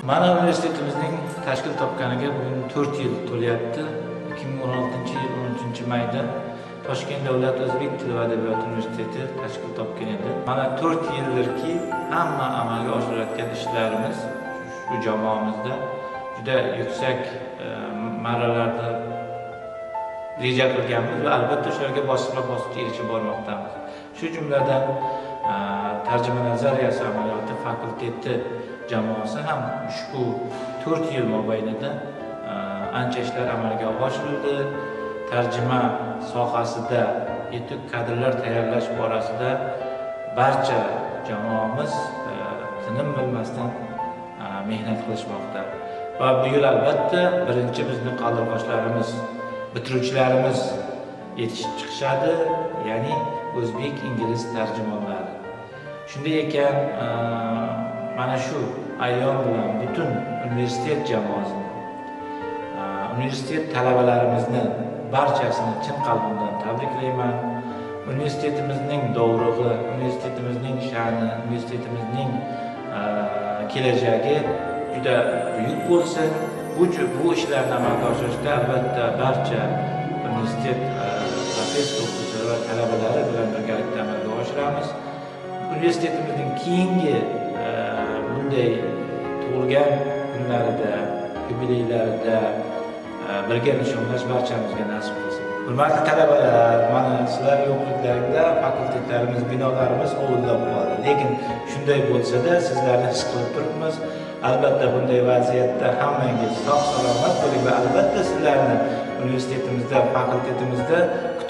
Mana universitetimizning tashkil topganiga bugun 4 yil to'lyapti. 2016-yil 13-mayda Toshkent davlat o'zbek tili va adabiyoti universiteti tashkil topgan edi. Mana 4 yildirki hamma amalga oshirayotgan ishlarimiz shu jamoamizda juda yuksak marralarda reja qilganmiz va albatta shularga bosqichma-bosqich erishib bormoqdamiz. Shu jumladan tarjima nazariyasi amaliyoti fakulteti jamoasi ham ushbu 4 yil mobaynida ancha ishlar amalga oshirildi. Tarjima sohasida yetuk kadrlar tayyorlash borasida barcha jamoamiz tinim bilmasdan mehnat qilishmoqda. Va bu yil albatta birinchi bizning qaldirg'ochlarimiz, bitiruvchilarimiz yetishib chiqishadi, ya'ni o'zbek ingliz tarjimonlari. Shunday ekan, mana shu ayyom bilan butun universitet jamoasini, universitet talabalarimizni barchasini chin qalbimdan tabriklayman. Universitetimizning dovrug'i, universitetimizning sha'ni, universitetimizning kelajagi juda buyuk bo'lsin. Bu ishlarni amalga oshirishda albatta barcha universitet professor o'qituvchilari va talabalari bilan birgalikda amalga oshiramiz. Universitetimizning keyingi bunday tug'ilgan kunlarida, yubileylarida birga nishonlash barchamizga nasib qilsin. Hurmatli talabalar, mana sizlar yo'qliklaringda fakultetlarimiz, binolarimiz ovillab qoldi. Lekin shunday bo'lsa-da, sizlarni his qilib turibmiz. Albatta bunday vaziyatda hammangiz sog' salomat bo'ling va albatta sizlarni universitetimizda, fakultetimizda